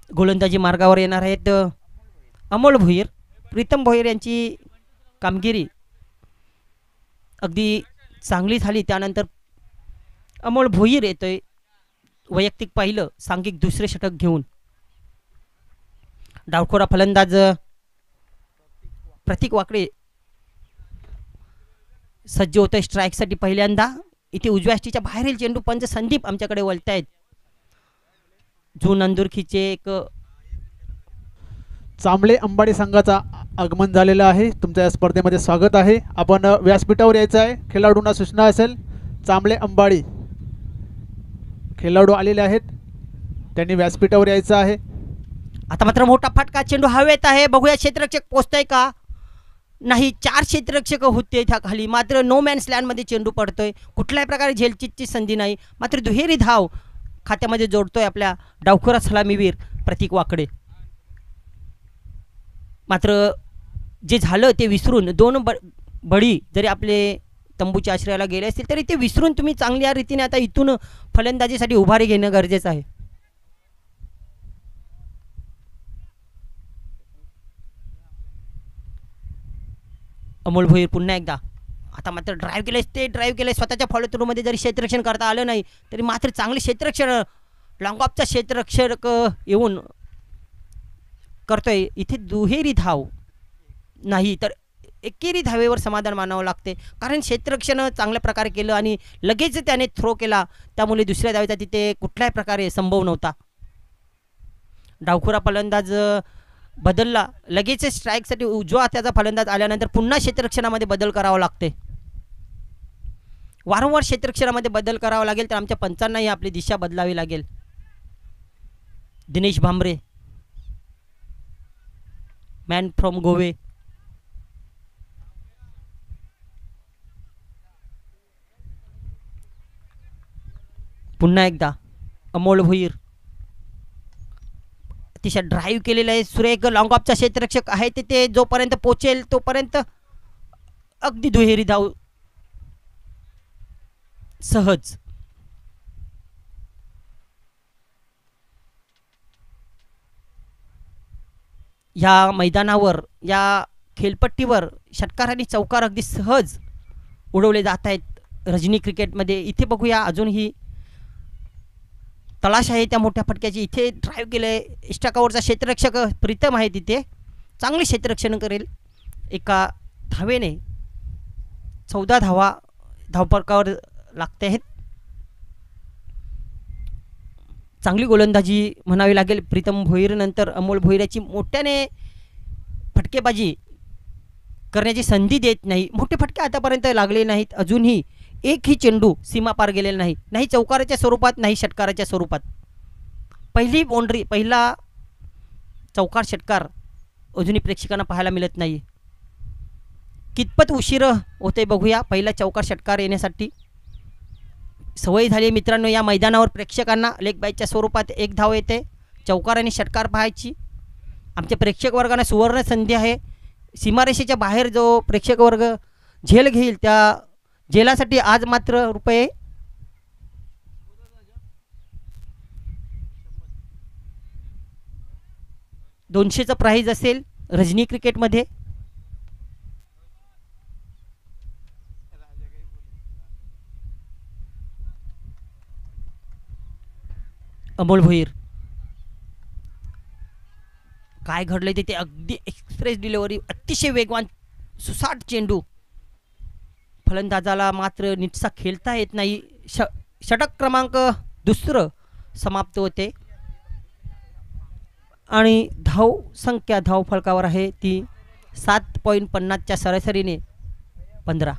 गोलंदाजी मार्गावर येणार आहेत अमोल भोईर. प्रीतम भोईर यांची कामगिरी अगदी चांगली झाली. त्यानंतर अमोल भोईर येतोय वैयक्तिक पाहिलं सांघिक दुसरे षटक घेऊन. डावखोरा फलंदाज प्रतीक वाकडे सज्ज होतोय स्ट्राईकसाठी पहिल्यांदा. इथे उजव्या हातीच्या बाहेरील चेंडू पंच संदीप आमच्याकडे वळतायत. जून अंदुरखीचे एक चांबले अंबाडी संघाचा आगमन झालेलं आहे. तुमच्या या स्पर्धेमध्ये स्वागत आहे. आपण व्यासपीठावर यायचं आहे. खेळाडूंना सूचना असेल. चांबले अंबाडी खेळाडू आलेले आहेत, त्यांनी व्यासपीठावर यायचं आहे. आता मात्र मोठा फटका चेंडू हवेत आहे. बघूया क्षेत्ररक्षक पोहोचतोय का नाही. 4 क्षेत्ररक्षक होते त्या खाली, मात्र नो मॅन्स लँडमध्ये चेंडू पडतोय. कुठल्याही प्रकारे झेलचीतची संधी नाही. मात्र दुहेरी धाव खात्यामध्ये जोडतोय आपल्या डावखोरा सलामीवीर प्रतीक वाकडे. मात्र जे झालं ते विसरून 2 बळी जरी आपले तंबूच्या आश्रयाला गेले असतील तरी ते विसरून तुम्ही चांगल्या रीतीने आता इथून फलंदाजीसाठी उभारी घेणं गरजेचं आहे. अमोल भोईर पुन्हा एकदा आता मात्र ड्राईव्ह केले स्वतःच्या फॉलो थ्रूमध्ये. जरी क्षेत्ररक्षण करता आलं नाही तरी मात्र चांगले क्षेत्ररक्षण लॉंग ऑफचा क्षेत्ररक्षक येऊन करतोय. इथे दुहेरी धाव नाही तर एकेरी धावेवर समाधान मानावं लागते, कारण क्षेत्ररक्षण चांगल्या प्रकारे केलं आणि लगेच त्याने थ्रो केला, त्यामुळे दुसऱ्या धावेचा तिथे कुठल्याही प्रकारे संभव नव्हता. डावखोरा फलंदाज बदलला लगेच स्ट्राईकसाठी. उजवा त्याचा फलंदाज आल्यानंतर पुन्हा क्षेत्ररक्षणामध्ये बदल करावा लागते. वारंवार क्षेत्ररक्षणामध्ये बदल करावा लागेल तर आमच्या पंचांनाही आपली दिशा बदलावी लागेल. Dinesh Bhambare man from Gove. पुन्हा एकदा अमोल भोईर अतिशय ड्राईव्ह केलेलं आहे. सुरेख लॉंग ऑफचा क्षेत्ररक्षक आहे तिथे जोपर्यंत पोचेल तोपर्यंत अगदी दुहेरी धाव सहज. या मैदानावर या खेळपट्टीवर षटकार आणि चौकार अगदी सहज उडवले जात आहेत रजनी क्रिकेटमध्ये. इथे बघूया अजूनही तलाश आहे त्या मोठ्या फटक्याची. इथे ड्राईव्ह केलं आहे. इष्टाकावरचा क्षेत्ररक्षक प्रीतम आहे तिथे, चांगले क्षेत्ररक्षण करेल. एका धावेने 14 धावा धावफलकावर लागते आहेत. चांगली गोलंदाजी म्हणावी लागेल प्रीतम भोईर नंतर अमोल भोईराची. मोठ्याने फटकेबाजी करण्याची संधी देत नाही. मोठे फटके आतापर्यंत लागले नाहीत. अजूनही एकही चेंडू सीमा पार गेलेला नाही, नाही चौकाराच्या स्वरूपात नाही षटकाराच्या स्वरूपात. पहिली बाउंड्री पहिला चौकार षटकार अजूनही प्रेक्षकांना पाहायला मिळत नाही. कितपत उशीर होते बघूया पहिला चौकार षटकार येण्यासाठी. सवय झाली मित्रांनो या मैदानावर प्रेक्षकांना लेग बायच्या स्वरूपात एक धाव येते चौकार आणि षटकार पाहायची. आमच्या प्रेक्षक वर्गांना सुवर्ण संधी आहे. सीमारेषेच्या बाहेर जो प्रेक्षक वर्ग झेल घेईल त्या झेलासाठी आज मात्र रुपये 200चं प्राईज असेल रजनी क्रिकेटमध्ये. अमोल भोईर काय घडले ते अगदी एक्सप्रेस डिलिव्हरी, अतिशय वेगवान सुसाट चेंडू. फलंदाजाला मात्र नीटसा खेळता येत नाही. षटक क्रमांक 2 समाप्त होते आणि धाव संख्या धाव फलकावर आहे ती 7.50च्या सरासरीने 15.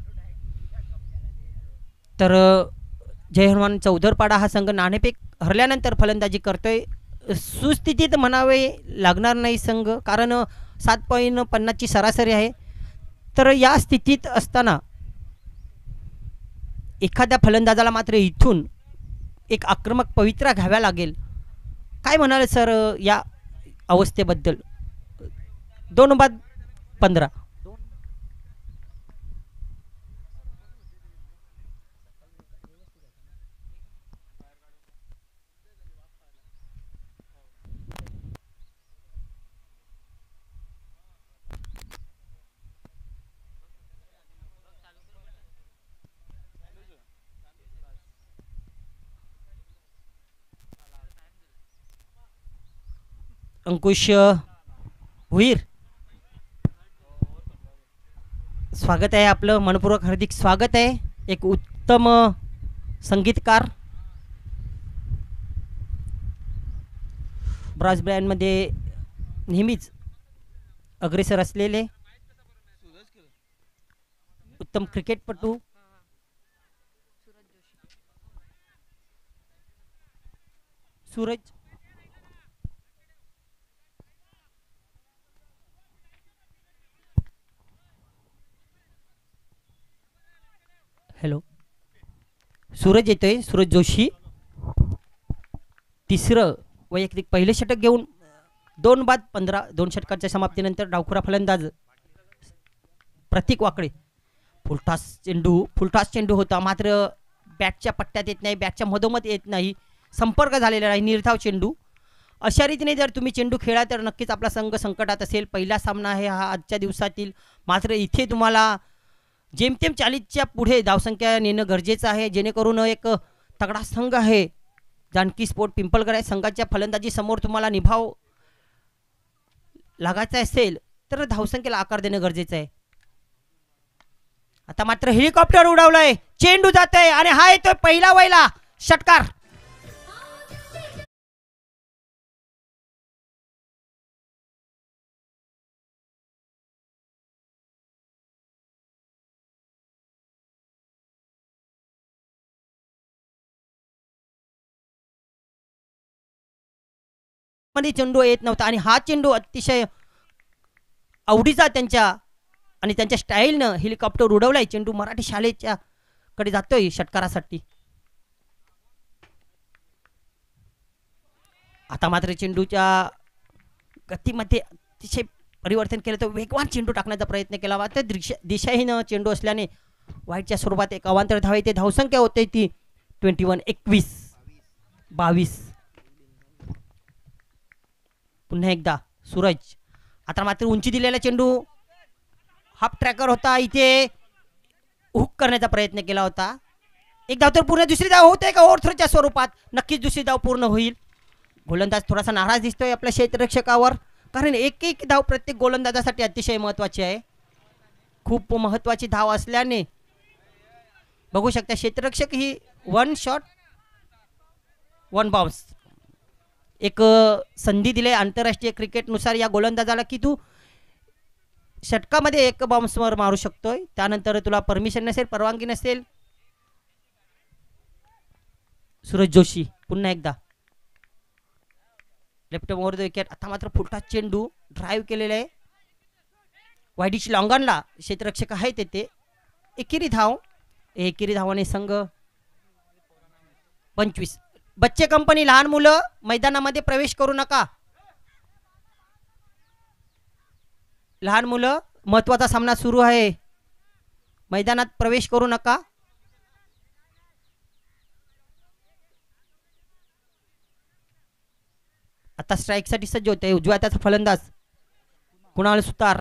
तर जय हनुमान चौधरपाडा हा संघ नाणेफेक हरल्यानंतर फलंदाजी करतोय. सुस्थितीत म्हणावे लागणार नाही संघ, कारण 7.50ची सरासरी आहे. तर या स्थितीत असताना एखाद्या फलंदाजाला मात्र इथून एक आक्रमक पवित्रा घ्याव्या लागेल. काय म्हणाल सर या अवस्थेबद्दल? 2/15. अंकुश भुईर, स्वागत आहे आपलं, मनपूर्वक हार्दिक स्वागत आहे. एक उत्तम संगीतकार, ब्रास बँडमध्ये नेहमीच अग्रेसर असलेले उत्तम क्रिकेटपटू सूरज हॅलो सूरज येतोय, सूरज जोशी तिसरं वैयक्तिक पहिले षटक घेऊन 2 बाद 15 2 षटकांच्या समाप्तीनंतर डावखुरा फलंदाज प्रतीक वाकडे. फुलटॉस चेंडू होता, मात्र बॅटच्या पट्ट्यात येत नाही, बॅटच्या मधोमध येत नाही, संपर्क झालेला नाही, निर्धाव चेंडू. अशा रीतीने जर तुम्ही चेंडू खेळा तर नक्कीच आपला संघ संकटात असेल. पहिला सामना आहे हा आजच्या दिवसातील, मात्र इथे तुम्हाला जेमतेम 40च्या पुढे धावसंख्या नेणं गरजेचं आहे, जेणेकरून एक तगडा संघ आहे जानकी स्पोर्ट पिंपळगड संघाच्या फलंदाजी समोर तुम्हाला निभाव लागायचा असेल तर धावसंख्येला आकार देणं गरजेचं आहे. आता मात्र हेलिकॉप्टर उडवलंय, चेंडू जात आहे आणि हा येतोय पहिला वैला षटकार. मध्ये चेंडू येत नव्हता आणि हा चेंडू अतिशय आवडीचा त्यांच्या आणि त्यांच्या स्टाईलनं हेलिकॉप्टर उडवलाय. चेंडू मराठी शाळेच्या कडे जातोय षटकारासाठी. आता मात्र चेंडूच्या गतीमध्ये अतिशय परिवर्तन केलं, तर वेगवान चेंडू टाकण्याचा प्रयत्न केला, मात्र दिशाहीन चेंडू असल्याने वाईटच्या स्वरूपात एक अवांतर धाव येते. धावसंख्या होते ती 21 22. पुन्हा एकदा सूरज, आता मात्र उंची दिलेला चेंडू हाफ ट्रॅकर होता, इथे हुक करण्याचा प्रयत्न केला होता. एक धाव तर पूर्ण, दुसरी धाव होते का ओव्हरथ्रोच्या स्वरूपात? नक्कीच दुसरी धाव पूर्ण होईल. गोलंदाज थोडासा नाराज दिसतोय आपल्या क्षेत्ररक्षकावर, कारण एक धाव प्रत्येक गोलंदाजासाठी अतिशय महत्त्वाची आहे. खूप महत्त्वाची धाव असल्याने बघू शकता क्षेत्ररक्षक ही 1 शॉट 1 बाउन्स एक संधी दिली आंतरराष्ट्रीय क्रिकेटनुसार या गोलंदाजाला की तू षटकामध्ये 1 बाउन्सवर मारू शकतोय, त्यानंतर तुला परमिशन नसेल, परवानगी नसेल. सूरज जोशी पुन्हा एकदा लेफ्ट ओव्हर द विकेट. आता मात्र फुलटॉस चेंडू ड्राईव्ह केलेला आहे, वाईडीची लॉंगॉनला क्षेत्ररक्षक आहे तेथे. एकेरी धावाने संघ 25. बच्चे कंपनी, लहान मुलं मैदानामध्ये प्रवेश करू नका. लहान मुलं, महत्वाचा सामना सुरू आहे, मैदानात प्रवेश करू नका. आता स्ट्राइक साठी सज्ज होते उजव्या हाताचा फलंदाज कुणाल सुतार.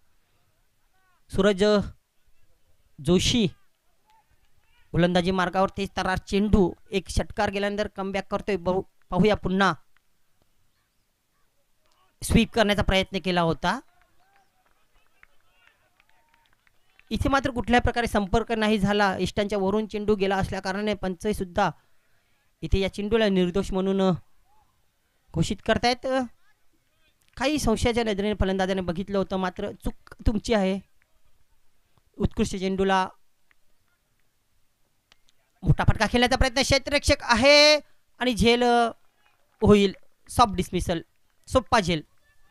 सूरज जोशी गोलंदाजी मार्गावर तेज तरार चेंडू, एक षटकार गेल्यानंतर कमबॅक करतोय. पाहूया पुन्हा स्वीप करण्याचा प्रयत्न केला होता, इथे मात्र कुठल्या प्रकारे संपर्क नाही झाला. इष्टांच्या वरून चेंडू गेला असल्या कारणाने पंच सुद्धा इथे या चेंडूला निर्दोष म्हणून घोषित करतायत. काही संशयाच्या नजरेने फलंदाजाने बघितलं होतं, मात्र चूक तुमची आहे. उत्कृष्ट चेंडूला मोठा फटका खेळण्याचा प्रयत्न क्षेत्ररक्षक आहे आणि झेल होईल, सॉफ्ट डिसमिसल, सोप्पा झेल.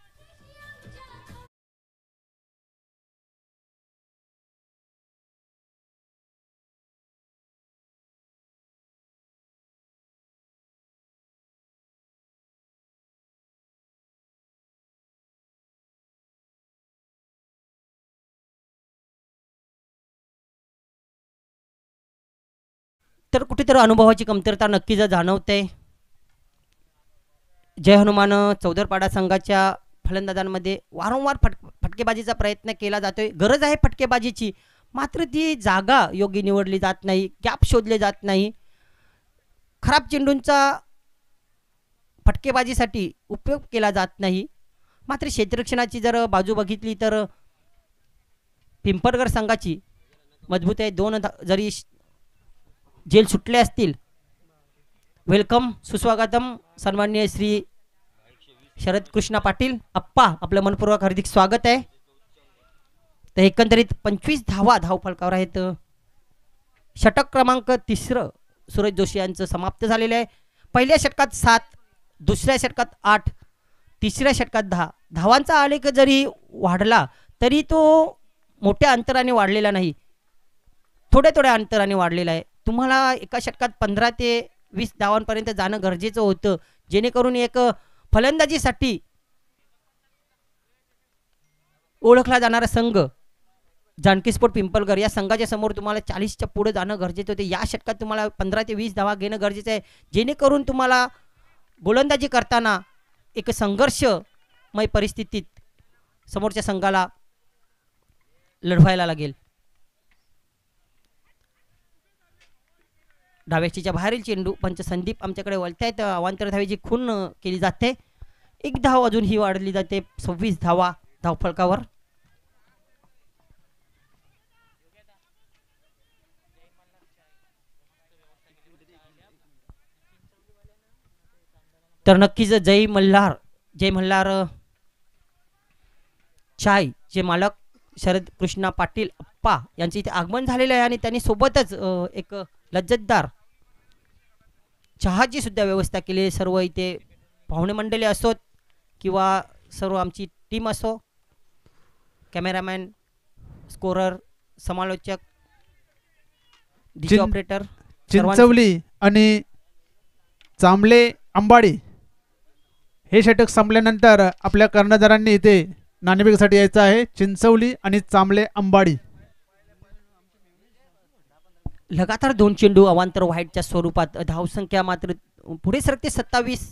तर कुठेतरी अनुभवाची कमतरता नक्कीच जाणवते. जय हनुमान चौदरपाडा संघाच्या फलंदाजांमध्ये वारंवार फटकेबाजीचा प्रयत्न केला जातोय. गरज आहे फटकेबाजीची, मात्र ती जागा योग्य निवडली जात नाही, गॅप शोधले जात नाही. खराब चेंडूंचा फटकेबाजीसाठी उपयोग केला जात नाही. मात्र क्षेत्ररक्षणाची जर बाजू बघितली तर पिंपळगड संघाची मजबूत आहे. जरी जेल सुटले असतील. वेलकम, सुस्वागतम सन्माननीय श्री शरद कृष्णा पाटील अप्पा, आपलं मनपूर्वक हार्दिक स्वागत आहे. तर एकंदरीत 25 धावा धावफलकावर आहेत. षटक क्रमांक 3 सूरज जोशी यांचं समाप्त झालेलं आहे. पहिल्या षटकात 7, दुसऱ्या षटकात 8, तिसऱ्या षटकात 10. धावांचा आलेख जरी वाढला तरी तो मोठ्या अंतराने वाढलेला नाही, थोड्या अंतराने वाढलेला आहे. तुम्हाला एका षटकात 15 ते 20 धावांपर्यंत जाणं गरजेचं होतं, जेणेकरून एक फलंदाजीसाठी ओळखला जाणारा संघ जानकी स्पोर्ट पिंपळगड या संघाच्या समोर तुम्हाला 40च्या पुढे जाणं गरजेचं होते. या षटकात तुम्हाला 15 ते 20 धावा घेणं गरजेचं आहे, जेणेकरून तुम्हाला गोलंदाजी करताना एक संघर्षमय परिस्थितीत समोरच्या संघाला लढवायला लागेल. डाव्याच्या बाहेरील चेंडू पंच संदीप आमच्याकडे वळतायत. अवांतर धावेची खून केली जाते. एक धाव अजून ही वाढली जाते. 26 धावा धावफलकावर. तर नक्कीच जय मल्हार चाय चे मालक शरद कृष्णा पाटील अप्पा यांचे इथे आगमन झालेलं आहे आणि त्यांनी सोबतच एक लज्जतदार चहाची सुद्धा व्यवस्था केली आहे. सर्व इथे पाहुणे मंडळी असोत किंवा सर्व आमची टीम असो, कॅमेरामॅन, स्कोरर, समालोचक, डीजे ऑपरेटर, चिंचवली आणि चांबले अंबाडी हे षटक संपल्यानंतर आपल्या कर्णधारांनी इथे नाणेफेकीसाठी यायचं आहे. चिंचवली आणि चांबले अंबाडी. लगातार 2 चेंडू अवांतर व्हाईटच्या स्वरूपात. धावसंख्या मात्र पुढे सरकते 27.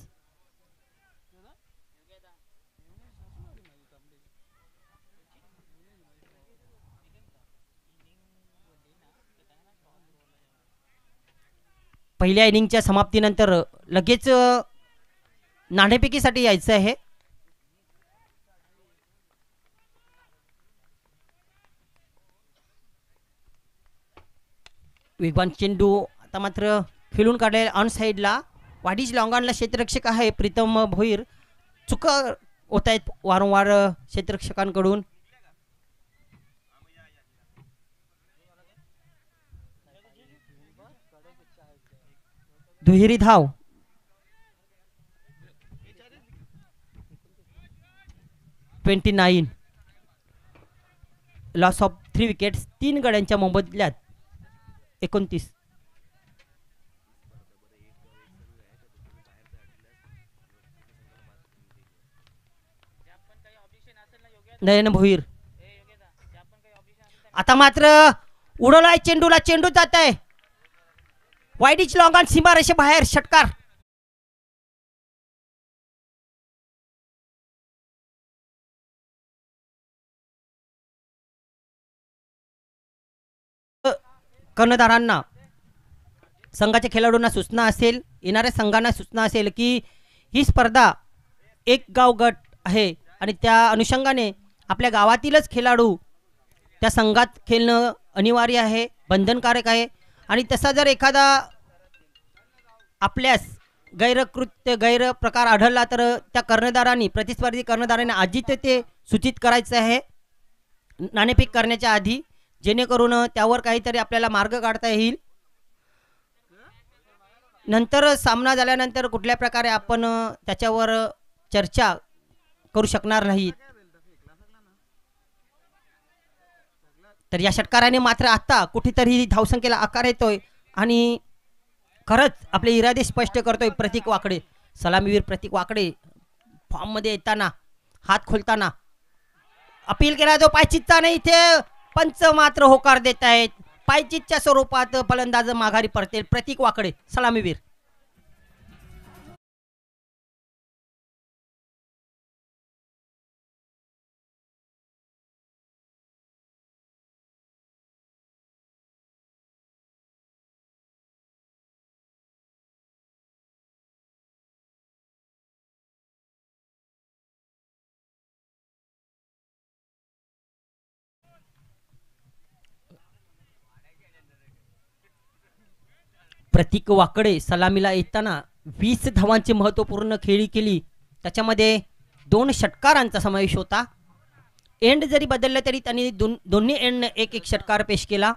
पहिल्या इनिंगच्या समाप्तीनंतर लगेच नाणेफेकीसाठी यायचं आहे. वेगवान चेंडू आता मात्र खेळून काढले ऑन साईडला. वाडीज लॉंगॉनला क्षेत्ररक्षक आहे प्रीतम भोईर. चुका होत आहेत वारंवार क्षेत्ररक्षकांकडून. दुहेरी धाव. Loss of 3 wickets. 3 गड्यांच्या मोबदल्यात 29. नयन भोईर आता मात्र उडवलाय चेंडूला. चेंडू जात आहे वाईडीच लॉंगॉन सीमारेषे बाहेर. षटकार. कर्णधारांना, संघाच्या खेळाडूंना सूचना असेल, येणाऱ्या संघांना सूचना असेल की ही स्पर्धा एक गाव गट आहे आणि त्या अनुषंगाने आपल्या गावातीलच खेळाडू त्या संघात खेळणं अनिवार्य आहे, बंधनकारक आहे. आणि तसा जर एखादा आपल्यास गैरप्रकार आढळला तर त्या कर्णधारांनी, प्रतिस्पर्धी कर्णधारांनी आधीच ते सूचित करायचं आहे नाणेफेक करण्याच्या आधी, जेणेकरून त्यावर काहीतरी आपल्याला मार्ग काढता येईल. नंतर सामना झाल्यानंतर कुठल्या प्रकारे आपण त्याच्यावर चर्चा करू शकणार नाही. तर या षटकाराने मात्र आता कुठेतरी धावसंख्येला आकार येतोय आणि खरंच आपले इरादे स्पष्ट करतोय प्रतीक वाकडे. सलामीवीर प्रतीक वाकडे फॉर्म मध्ये येताना, हात खोलताना अपील केला जो पायचितचा नाही, इथे पंच मात्र होकार देत आहेत. पायचितच्या स्वरूपात फलंदाज माघारी परतेल. प्रतीक वाकडे सलामीवीर. प्रतीक वाकडे सलामीला येताना 20 धावांची महत्त्वपूर्ण खेळी केली. त्याच्यामध्ये 2 षटकारांचा समावेश होता. एंड जरी बदलले तरी त्यांनी दोन्ही एंड एक एक षटकार पेश केला.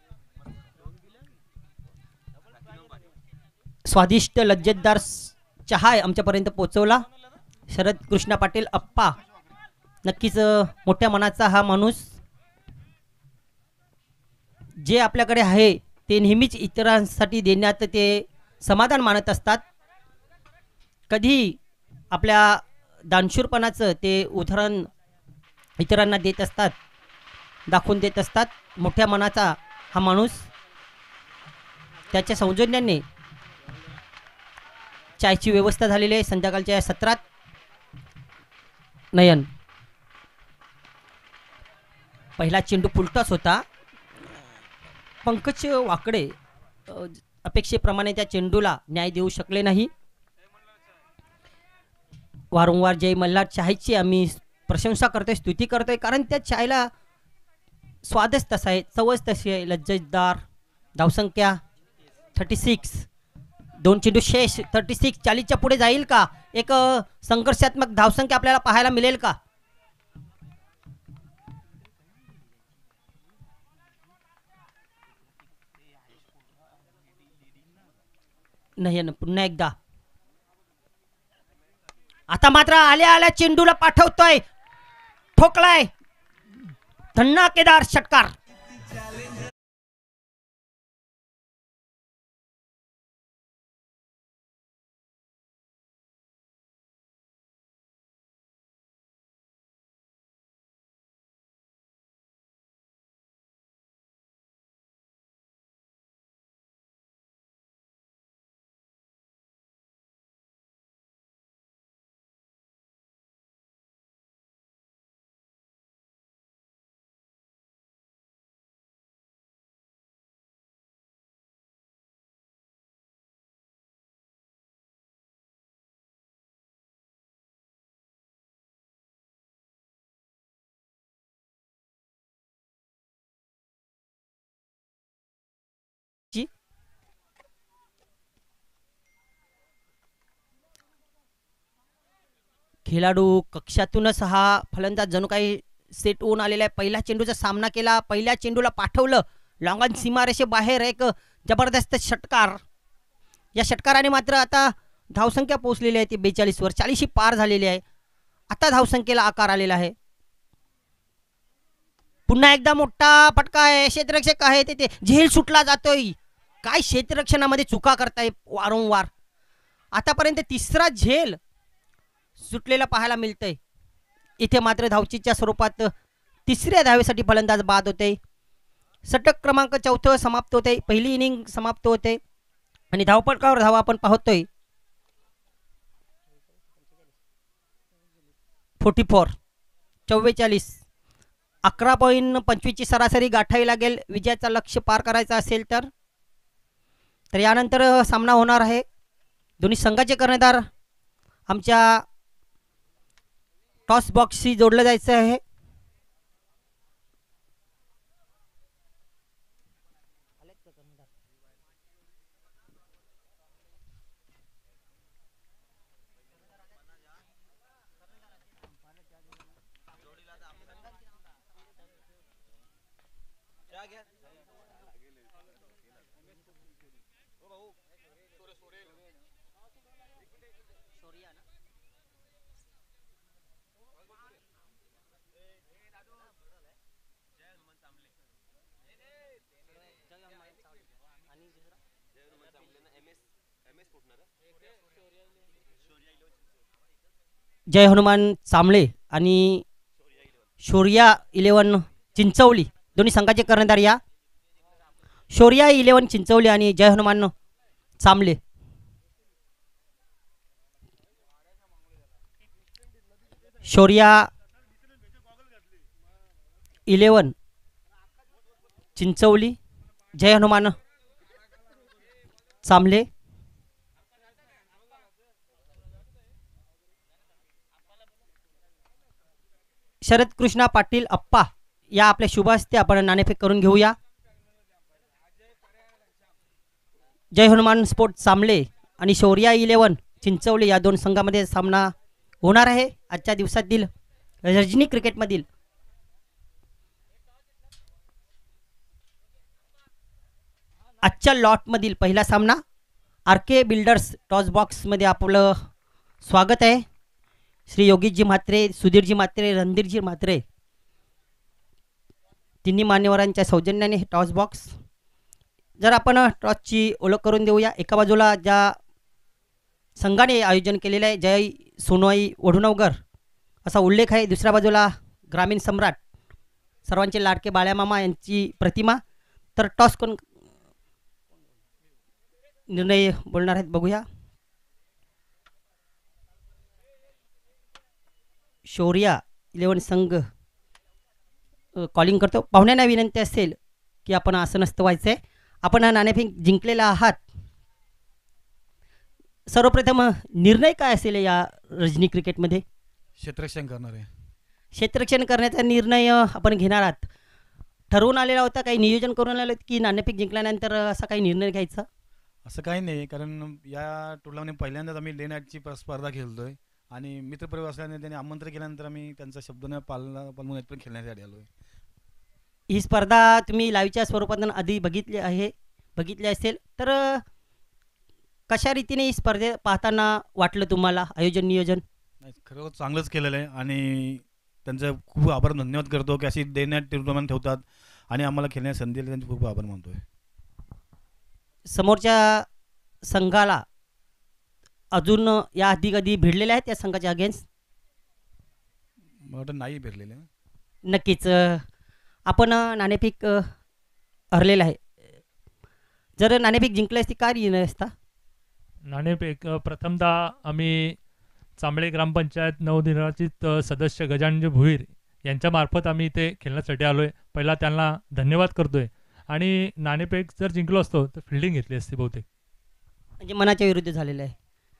स्वादिष्ट लज्जतदार चहा आमच्यापर्यंत पोहोचवला शरद कृष्णा पाटील अप्पा. नक्कीच मोठ्या मनाचा हा माणूस, जे आपल्याकडे आहे ते नेहमीच इतरांसाठी देण्यात ते समाधान मानत असतात. कधी आपल्या दानशूरपणाचं ते उदाहरण इतरांना देत असतात, दाखवून देत असतात. मोठ्या मनाचा हा माणूस. त्याच्या सौजन्याने चायची व्यवस्था झालेली आहे संध्याकाळच्या सत्रात. नयन पहिला चेंडू फुलटॉस होता. पंकज वाकडे अपेक्षेप्रमाणे त्या चेंडूला न्याय देऊ शकले नाही. वारंवार जय मल्हार चायची आम्ही प्रशंसा करतोय, स्तुती करतोय, कारण त्या चायला स्वादच तसा आहे, चवच तशी आहे. लज्जतदार धावसंख्या 36, 2 चेंडू शेष 36. 40च्या पुढे जाईल का? एक संघर्षात्मक धावसंख्या आपल्याला पाहायला मिळेल का? नाही ना, पुन्हा एकदा. आता मात्र आल्या आल्या चेंडूला पाठवतोय, ठोकलाय, धन्नाकेदार षटकार. खेळाडू कक्षातूनच हा फलंदाज जणू काही सेट होऊन आलेला आहे. पहिल्या चेंडूचा सामना केला, पहिल्या चेंडूला पाठवलं लॉंगॉन सीमारेषे बाहेर. एक जबरदस्त षटकार. या षटकाराने मात्र आता धावसंख्या पोहोचलेली आहे ती 42 वर, 40 ही पार झालेली आहे. आता धावसंख्येला आकार आलेला आहे. पुन्हा एकदा मोठा फटका आहे. क्षेत्ररक्षक आहे ते झेल सुटला जातोय. काय क्षेत्ररक्षणामध्ये चुका करताय वारंवार. आतापर्यंत तिसरा झेल सुटलेला पाहायला मिळतंय. इथे मात्र धावचीच्या स्वरूपात तिसऱ्या धावेसाठी फलंदाज बाद होते. षटक क्रमांक 4 समाप्त होते. पहिली इनिंग समाप्त होते आणि धावपटकावर धावा आपण पाहतोय 44. 11.25 ची सरासरी गाठावी लागेल विजयाचा लक्ष्य पार करायचा असेल तर. यानंतर सामना होणार आहे. दोन्ही संघाचे कर्णधार आमच्या टॉस बॉक्सशी जोडलं जायचं आहे. जय हनुमान चांबळे आणि शौर्या 11 चिंचवली दोन्ही संघाचे कर्णधार या. शौर्या 11 चिंचवली आणि जय हनुमान चांबळे. शौर्या 11 चिंचवली, जय हनुमान चांबळे. शरद कृष्णा पाटील अप्पा या आपल्या शुभ हस्ते आपण नाणेफेक करून घेऊया. जय हनुमान स्पोर्ट चांबले आणि शौर्या 11 चिंचवली या दोन संघामध्ये सामना होणार आहे आजच्या दिवसातील रजनी क्रिकेटमधील आजच्या लॉटमधील पहिला सामना. आर के बिल्डर्स टॉस बॉक्समध्ये आपलं स्वागत आहे. श्री योगीजी म्हात्रे, सुधीरजी म्हात्रे, रणधीरजी म्हात्रे तिन्ही मान्यवरांच्या सौजन्याने हे टॉस बॉक्स. जर आपण टॉसची ओळख करून देऊया. एका बाजूला ज्या संघाने आयोजन केलेलं आहे जय सोनोई वडुनवगर असा उल्लेख आहे. दुसऱ्या बाजूला ग्रामीण सम्राट सर्वांचे लाडके बाळ्यामामा यांची प्रतिमा. तर टॉस कोण निर्णय बोलणार आहेत बघूया. शौर्या 11 संघ कॉलिंग करतो. पाहुण्यांना विनंती असेल की आपण आसनस्थ व्हायचं आहे. आपण हा नाणेफेक जिंकलेला आहात. सर्वप्रथम निर्णय काय असेल या रजनी क्रिकेटमध्ये? क्षेत्ररक्षण करणार आहे. क्षेत्ररक्षण करण्याचा निर्णय आपण घेणार आहात. ठरवून आलेला होता, काही नियोजन करून आलं की नाणेफेक जिंकल्यानंतर असा काही निर्णय घ्यायचा? असं काही नाही, कारण या टुर्नामेंट पहिल्यांदाच आम्ही डे नाईटची स्पर्धा खेळतोय आणि मित्रपरिवार असल्याने त्यांनी आमंत्रण केल्यानंतर आम्ही त्यांचा शब्द न पाळून पण खेळण्यासाठी आलो आहे. ही स्पर्धा तुम्ही लाईव्हच्या स्वरूपातून आधी बघितली असेल तर कशा रीतीने ही स्पर्धे पाहताना वाटलं तुम्हाला आयोजन नियोजन? नाही, खरं चांगलंच केलेलं आहे आणि त्यांचा खूप आभार धन्यवाद करतो की अशी डे नाईट टुर्नामेंट ठेवतात आणि आम्हाला खेळण्याची संधी दिली, त्यांचे खूप आभार मानतोय. समोरच्या संघाला अजून या आधी कधी भिडलेल्या आहेत त्या संघाच्या अगेन्स्ट? मला वाटतं नाही भेटलेले. नक्कीच आपण नाणेफेक हरलेलं आहे. जर नाणेफेक जिंकले असते काय निर्णय असता? नाणेफेक प्रथमतः आम्ही चांबळे ग्रामपंचायत नवनिर्वाचित सदस्य गजानन भोईर यांच्यामार्फत आम्ही इथे खेळण्यासाठी आलो आहे. पहिला त्यांना धन्यवाद करतो आहे. आणि नाणेफेक जर जिंकलो असतो तर फिल्डिंग घेतली असती बहुतेक. म्हणजे मनाच्या विरुद्ध झालेलं आहे.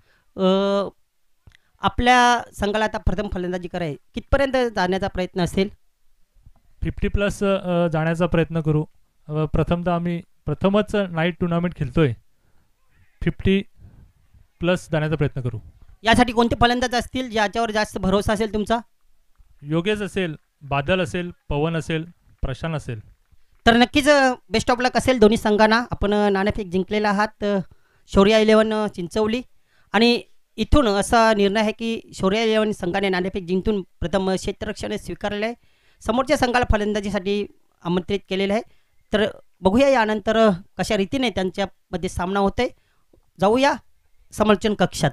आपल्या संघाला आता प्रथम फलंदाजी कराय कितपर्यंत जाण्याचा प्रयत्न असेल? 50+ जाण्याचा प्रयत्न करू. प्रथमतः आम्ही प्रथमच नाईट टुर्नामेंट खेळतोय. 50+ जाण्याचा प्रयत्न करू. यासाठी कोणते फलंदाज असतील ज्याच्यावर जास्त भरोसा असेल तुमचा? योगेश असेल, बादल असेल, पवन असेल, प्रशांत असेल. तर नक्कीच बेस्ट ऑफ लक असेल दोन्ही संघांना. आपण नाणेफेक जिंकलेला आहात शौर्या 11 चिंचवली आणि इथून असा निर्णय आहे की शौर्या 11 संघाने नाणेफेक जिंकून प्रथम क्षेत्ररक्षण स्वीकारले आहे. समोरच्या संघाला फलंदाजीसाठी आमंत्रित केलेलं आहे. तर बघूया यानंतर कशा रीतीने त्यांच्यामध्ये सामना होतोय. जाऊया समालोचन कक्षात.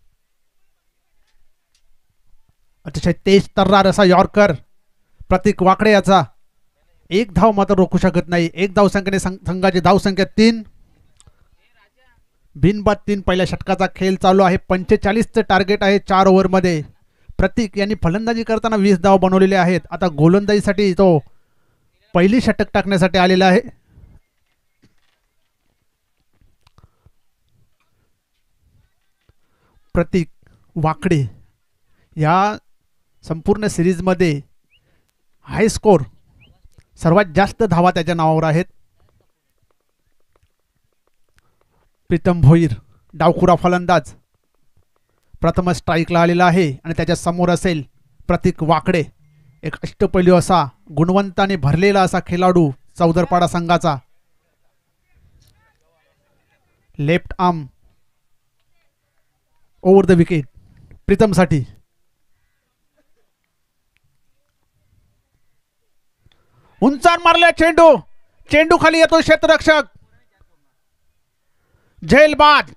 अतिशय तेज तर्रार असा यॉर्कर प्रतीक वाकडे याचा. एक धाव मात्र रोखू शकत नाही. एक धाव संख्येने संघाची धावसंख्या 3. बिनबाद 3. पहिल्या षटकाचा खेळ चालू आहे. 45चं टार्गेट आहे 4 ओव्हरमध्ये. प्रतीक यांनी फलंदाजी करताना 20 धाव बनवलेले आहेत. आता गोलंदाजीसाठी तो पहिली षटक टाकण्यासाठी आलेला आहे. प्रतीक वाकडे या संपूर्ण सिरीजमध्ये हाय स्कोर सर्वात जास्त धावा त्याच्या नावावर आहेत. प्रीतम भोईर डावखुरा फलंदाज प्रथम स्ट्राईकला आलेला आहे आणि त्याच्या समोर असेल प्रतीक वाकडे, एक अष्टपैलू असा गुणवंताने भरलेला असा खेळाडू चौदरपाडा संघाचा. Left arm over the wicket प्रीतमसाठी. उंचान मारला चेंडू, चेंडू खाली येतो क्षेत्ररक्षक. झेल बाद.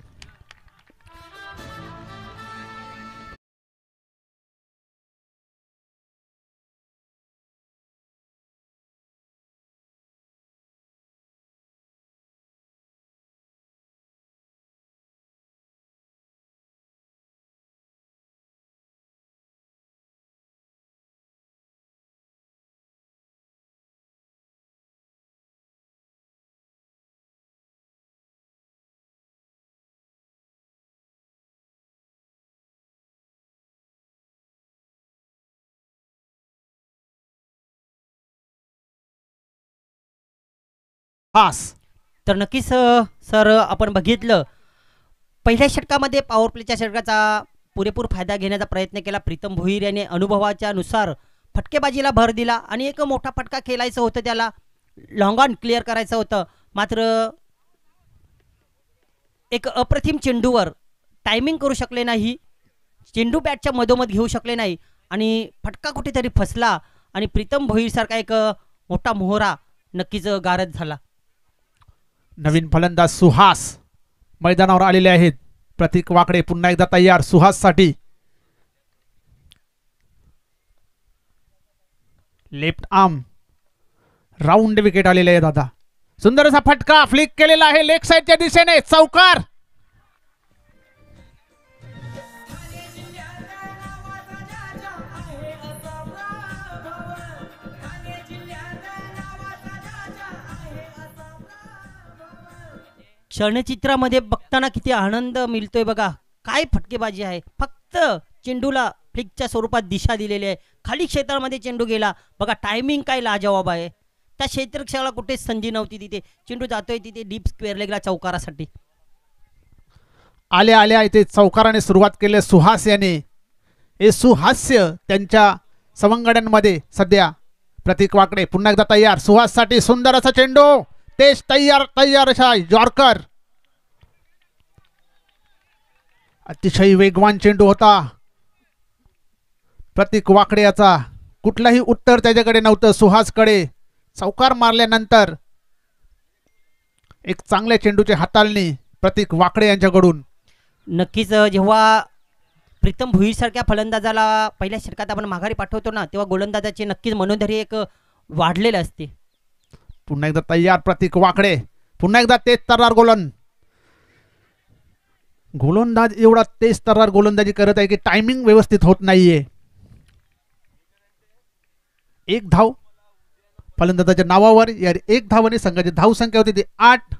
पास. तर नक्कीच सर आपण बघितलं पहिल्या षटकामध्ये पॉवर प्लेच्या षटकाचा पुरेपूर फायदा घेण्याचा प्रयत्न केला प्रीतम भोईर याने अनुभवाच्या नुसार फटकेबाजीला भर दिला आणि एक मोठा फटका खेळायचं होतं त्याला लॉंग ऑन क्लिअर करायचं होतं मात्र एक अप्रतिम चेंडूवर टायमिंग करू शकले नाही चेंडू बॅटच्या मधोमध घेऊ शकले नाही आणि फटका कुठेतरी फसला आणि प्रीतम भोईरसारखा एक मोठा मोहरा नक्कीच गारद झाला. नवीन फलंदाज सुहास मैदानावर आलेले आहेत. प्रतीक वाकडे पुन्हा एकदा तयार सुहाससाठी. लेफ्ट आर्म राऊंड विकेट आलेले आहे दादा. सुंदर असा फटका फ्लिक केलेला आहे लेग साइडच्या दिशेने चौकार. क्षणचित्रामध्ये बघताना किती आनंद मिळतोय बघा. काय फटकेबाजी आहे. फक्त चेंडूला फ्लिकच्या स्वरूपात दिशा दिलेली आहे. खाली क्षेत्रामध्ये चेंडू गेला बघा. टायमिंग काय लाजवाब आहे. त्या क्षेत्ररक्षकाला कुठेच संधी नव्हती तिथे. चेंडू जातोय तिथे डीप स्क्वेअर लेगला चौकारासाठी. आल्या आल्या इथे चौकाराने सुरुवात केली सुहास याने. हे सुहास्य त्यांच्या सवंगड्यांमध्ये सध्या. प्रतीक वाकडे पुन्हा एकदा तयार सुहाससाठी. सुंदर असा चेंडू. तेच तयार तयार अशा यॉर्कर. अतिशय वेगवान चेंडू होता प्रतीक वाकडे याचा. कुठलाही उत्तर त्याच्याकडे नव्हतं सुहासकडे. चौकार मारल्यानंतर एक चांगल्या चेंडूची हाताळणी प्रतीक वाकडे यांच्याकडून. नक्कीच जेव्हा प्रीतम भुईर सारख्या फलंदाजाला पहिल्या षटकात आपण माघारी पाठवतो ना तेव्हा गोलंदाजाचे नक्कीच मनोधैर्य एक वाढलेले असते. पुन्हा एकदा तयार प्रतीक वाकडे. पुन्हा एकदा तेज तर्रार गोलंदाज एवढा तेज तर्रार गोलंदाजी करत आहे की टायमिंग व्यवस्थित होत नाहीये. एक धाव फलंदाजाच्या नावावर. या एक धावाने संघाची धाव संख्या होती ती 8.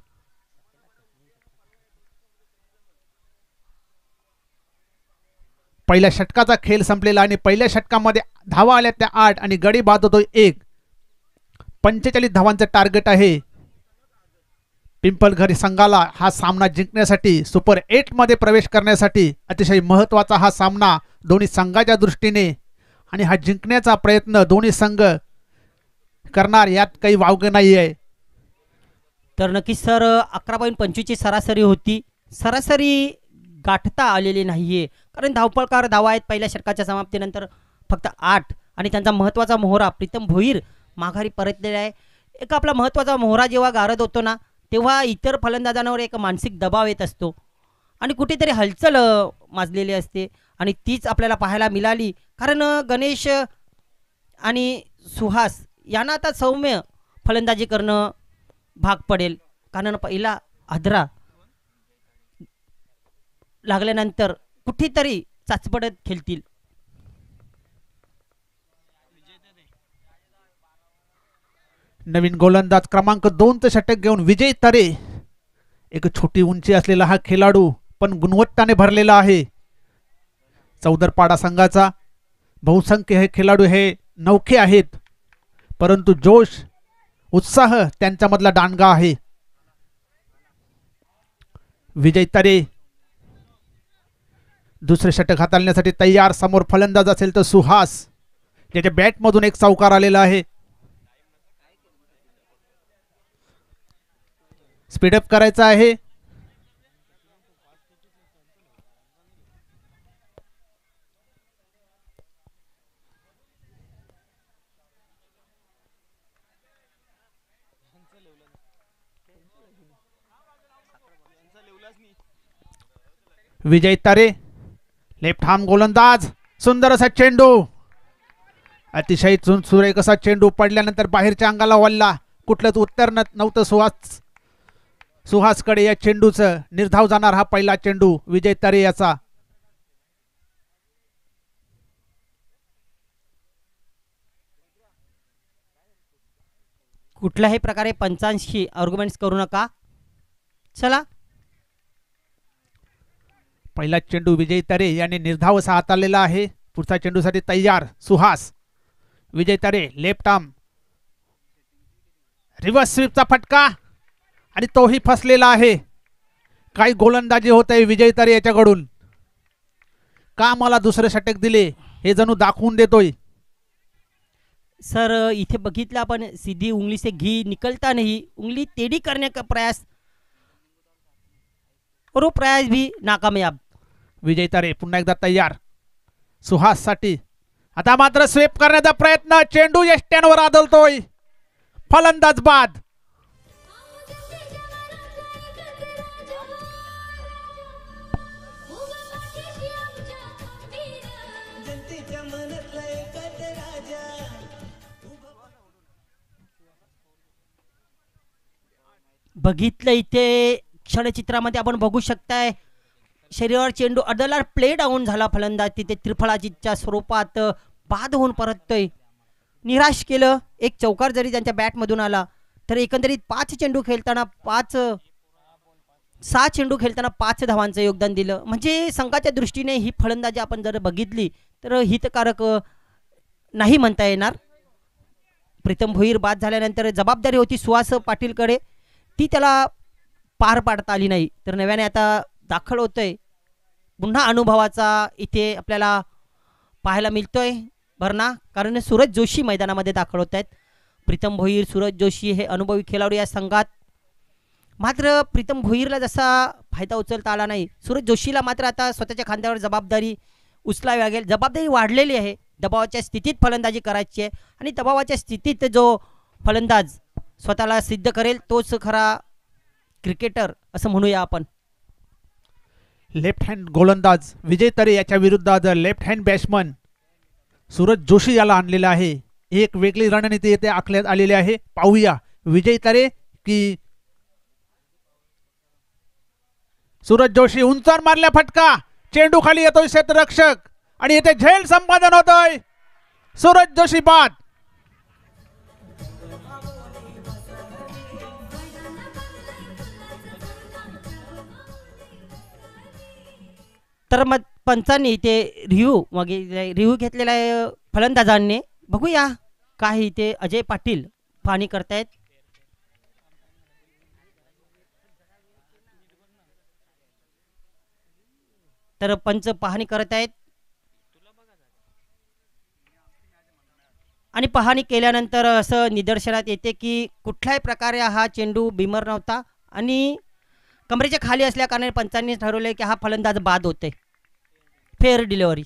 पहिल्या षटकाचा खेळ संपलेला आणि पहिल्या षटकामध्ये धावा आल्या त्या 8 आणि गडी बाद होतोय 1. 45 धावांचं टार्गेट आहे पिंपलघर संघाला. हा सामना जिंकण्यासाठी सुपर 8 मध्ये प्रवेश करण्यासाठी अतिशय महत्त्वाचा हा सामना दोन्ही संघाच्या दृष्टीने. आणि हा जिंकण्याचा प्रयत्न दोन्ही संघ करणार यात काही वावगे नाही आहे. तर नक्कीच सर 11.25 ची सरासरी होती. सरासरी गाठता आलेली नाहीये कारण धावपळकार धावा आहेत पहिल्या षटकाच्या समाप्तीनंतर फक्त 8 आणि त्यांचा महत्त्वाचा मोहरा प्रीतम भोईर माघारी परतलेला आहे. एक आपला महत्त्वाचा मोहरा जेव्हा गारद होतो ना तेव्हा इतर फलंदाजांवर एक मानसिक दबाव येत असतो आणि कुठेतरी हलचल माजलेली असते आणि तीच आपल्याला पाहायला मिळाली. कारण गणेश आणि सुहास यांना आता सौम्य फलंदाजी करणं भाग पडेल कारण पहिला आदरा लागल्यानंतर कुठेतरी चाचपडत खेळतील. नवीन गोलंदाज क्रमांक 2चं षटक घेऊन विजय तरे. एक छोटी उंची असलेला हा खेळाडू पण गुणवत्ताने भरलेला आहे. चौदरपाडा संघाचा बहुसंख्य हे खेळाडू हे नौखे आहेत परंतु जोश उत्साह त्यांच्यामधला दांडगा आहे. विजय तरे दुसरे षटक हाताळण्यासाठी तयार. समोर फलंदाज असेल तर सुहास ज्याच्या बॅटमधून एक चौकार आलेला आहे. स्पीडअप करायचा आहे. विजय तारे लेफ्ट हार्म गोलंदाज. सुंदर असा चेंडू. अतिशय सुरेख असा चेंडू पडल्यानंतर बाहेरच्या अंगाला वळला. कुठलंच उत्तर नव्हतं सुहासकडे. या चेंडूचं निर्धाव जाणार हा पहिला चेंडू विजय तारे याचा. कुठल्याही प्रकारे पंचांशी आर्ग्युमेंट्स करू नका. चला पहिला चेंडू विजय तारे याने निर्धाव असा हाताळलेला आहे. पुढचा चेंडूसाठी तयार सुहास. विजय तारे लेफ्ट आर्म रिव्हर्स स्वीपचा फटका आणि तोही फसलेला आहे. काही गोलंदाजी होत आहे विजय तारे याच्याकडून. का मला दुसरे षटक दिले हे जणू दाखवून देतोय. सर इथे बघितलं आपण, सीधी उंगली से घी निकलता नहीं, उंगली टेढ़ी करने का प्रयास और वो प्रयास भी नाकामयाब. विजय तारे पुन्हा एकदा तयार सुहास साठी. आता मात्र स्वीप करण्याचा प्रयत्न. चेंडू यष्ट्यांवर आदळतोय. फलंदाज बाद. बघितलं इथे क्षणचित्रामध्ये आपण बघू शकताय, शरीरावर चेंडू अडला, प्ले डाऊन झाला. फलंदाज तिथे त्रिफळाजीच्या स्वरूपात बाद होऊन परततोय. निराश केलं. एक चौकार जरी त्यांच्या बॅटमधून आला तर एकंदरीत 6 चेंडू खेळताना 5 धावांचं योगदान दिलं. म्हणजे संघाच्या दृष्टीने ही फलंदाजी आपण जर बघितली तर हितकारक नाही म्हणता येणार. प्रीतम भोईर बाद झाल्यानंतर जबाबदारी होती सुहास पाटीलकडे, ती त्याला पार पाडता आली नाही. तर नव्याने आता दाखल होतोय. पुन्हा अनुभवाचा इथे आपल्याला पाहायला मिळतोय भरणा, कारण सूरज जोशी मैदानामध्ये दाखल होत आहेत. प्रीतम भोईर, सूरज जोशी हे अनुभवी खेळाडू या संघात. मात्र प्रीतम भोईरला जसा फायदा उचलता आला नाही, सूरज जोशीला मात्र आता स्वतःच्या खांद्यावर जबाबदारी उचलावी लागेल. जबाबदारी वाढलेली आहे. दबावाच्या स्थितीत फलंदाजी करायची आहे आणि दबावाच्या स्थितीत जो फलंदाज स्वतःला सिद्ध करेल तोच खरा क्रिकेटर असं म्हणूया आपण. लेफ्ट हँड गोलंदाज विजय तारे याच्या विरुद्ध आज left hand batsman Suraj Joshi याला आणलेला आहे. एक वेगळी रणनीती येथे आखण्यात आलेली आहे. पाहूया विजय तारे की सूरज जोशी. उंचावर मारल्या फटका. चेंडू खाली येतोय क्षेत्ररक्षक आणि येथे झेल संपादन होतोय. सूरज जोशी बाद. तर मग पंचांनी इथे रिव्ह्यू घेतलेला आहे फलंदाजांनी. बघूया काय इथे अजय पाटील पाहणी करतायत. तर पंच पाहणी करत आहेत आणि पाहणी केल्यानंतर असं निदर्शनात येते की कुठल्याही प्रकारे हा चेंडू बिमर नव्हता आणि कमरेच्या खाली असल्या कारणाने पंचांनी ठरवले की हा फलंदाज बाद होते. Fair delivery.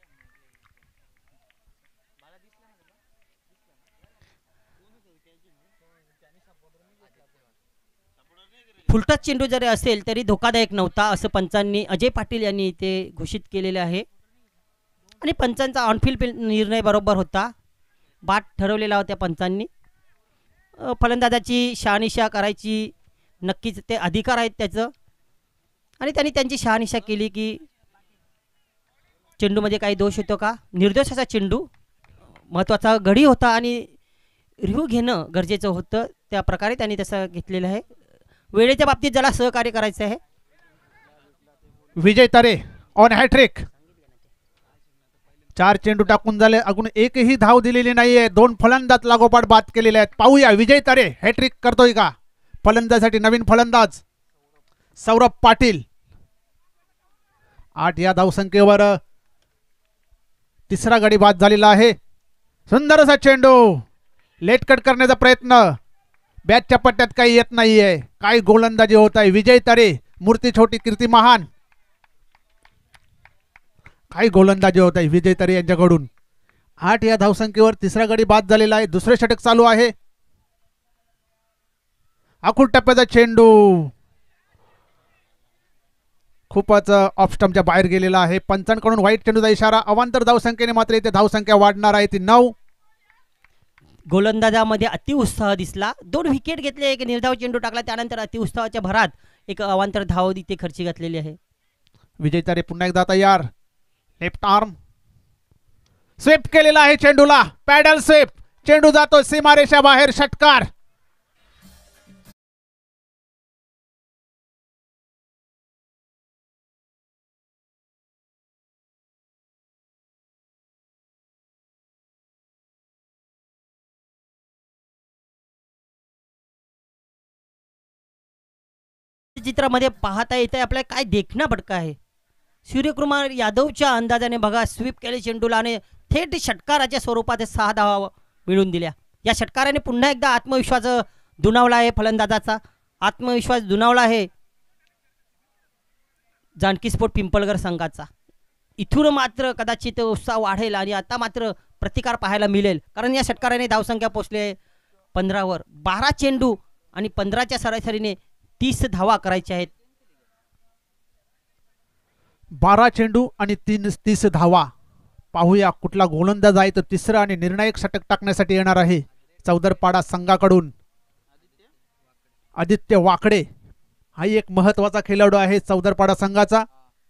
फुलटच चेंडू जरी असेल तरी धोकादायक नव्हता असं पंचांनी, अजय पाटील यांनी इथे घोषित केलेले आहे. आणि पंचांचा ऑनफिल्ड निर्णय बरोबर होता. बाद ठरवलेला होता पंचांनी. फलंदाजाची शहानिशा करायची नक्कीच ते अधिकार आहेत त्याचं, आणि त्यांनी त्यांची शहानिशा केली की चेंडूमध्ये काही दोष होतो का. निर्दोष असा चेंडू, महत्त्वाचा गडी होता आणि रिव्ह्यू घेणं गरजेचं होतं. त्या प्रकारे त्यांनी तसं घेतलेलं आहे. वेळेच्या बाबतीत ज्याला सहकार्य करायचं आहे. विजय तारे ऑन हॅट्रिक. 4 चेंडू टाकून झाले, अजून एकही धाव दिलेली नाहीये. 2 फलंदाज लागोपाठ बाद केलेले आहेत. पाहूया विजय तारे हॅट्रिक करतोय का. फलंदाजासाठी नवीन फलंदाज सौरभ पाटील. 8 या धावसंख्येवर तिसरा गडी बाद झालेला आहे. सुंदर असा चेंडू. लेट कट करण्याचा प्रयत्न. बॅटच्या पट्ट्यात काही येत नाहीये. काय गोलंदाजी होत आहे विजय तारे. मूर्ती छोटी कीर्ती महान. काही गोलंदाजी होत आहे विजय तारे यांच्याकडून. 8 या धावसंख्येवर तिसरा गडी बाद झालेला आहे. दुसरे षटक चालू आहे. आखूड टप्प्याचा चेंडू खूपच ऑफ स्टंपच्या बाहेर गेलेला आहे. पंचांकडून वाईट चेंडूचा इशारा. अवांतर धावसंख्येने मात्र इथे धावसंख्या वाढणार आहे ती 9. गोलंदाजामध्ये अतिउत्साह दिसला. 2 विकेट घेतले, एक निर्धाव चेंडू टाकला, त्यानंतर अतिउत्साहाच्या भरात एक अवांतर धाव इथे खर्ची घातलेली आहे. विजय तारे पुन्हा एकदा तयार. लेफ्ट आर्म स्वीप केलेला आहे चेंडूला. Paddle sweep. चेंडू जातो सीमारेषा बाहेर. षटकार. चित्रामध्ये पाहता येत आहे आपल्याला काय देखणा फटका आहे. सूर्यकुमार यादवच्या अंदाजाने बघा स्वीप केले चेंडूला आणि थेट षटकाराच्या स्वरूपात 6 धावा मिळवून दिल्या. या षटकाराने पुन्हा एकदा आत्मविश्वास दुणावला आहे. फलंदाजाचा आत्मविश्वास दुणावला आहे जानकी स्पोर्ट पिंपळगर संघाचा. इथून मात्र कदाचित उत्साह वाढेल आणि आता मात्र प्रतिकार पाहायला मिळेल, कारण या षटकाराने धावसंख्या पोहोचले 15वर. 12 चेंडू आणि 15च्या सरासरीने 30 धावा करायच्या आहेत. 12 चेंडू आणि 30 धावा. पाहूया कुठला गोलंदाज आहे तो तिसरं आणि निर्णायक षटक टाकण्यासाठी येणार आहे. चौदरपाडा संघाकडून आदित्य वाकडे हा एक महत्वाचा खेळाडू आहे चौदरपाडा संघाचा.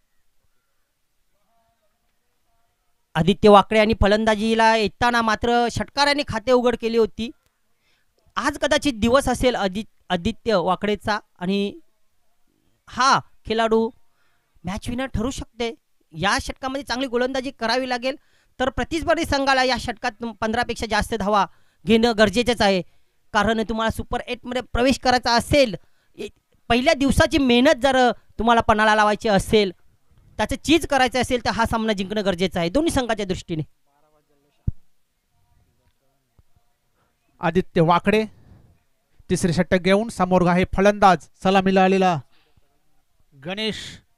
आदित्य वाकडे आणि फलंदाजीला येताना मात्र षटकाराने खाते उघड केली होती. आज कदाचित दिवस असेल आदित्य वाकडेचा आणि हा खेळाडू मॅच विनर ठरू शकते. या षटकामध्ये चांगली गोलंदाजी करावी लागेल तर प्रतिस्पर्धी संघाला या षटकात 15पेक्षा जास्त धावा घेणं गरजेचंच आहे, कारण तुम्हाला सुपर 8 मध्ये प्रवेश करायचा असेल, पहिल्या दिवसाची मेहनत जर तुम्हाला पणाला लावायची असेल, त्याचं चीज करायचं असेल तर हा सामना जिंकणं गरजेचं आहे दोन्ही संघाच्या दृष्टीने. आदित्य वाकडे तिसरे षटक घेऊन समोर आहे फलंदाज सलामीला आलेला गणेश.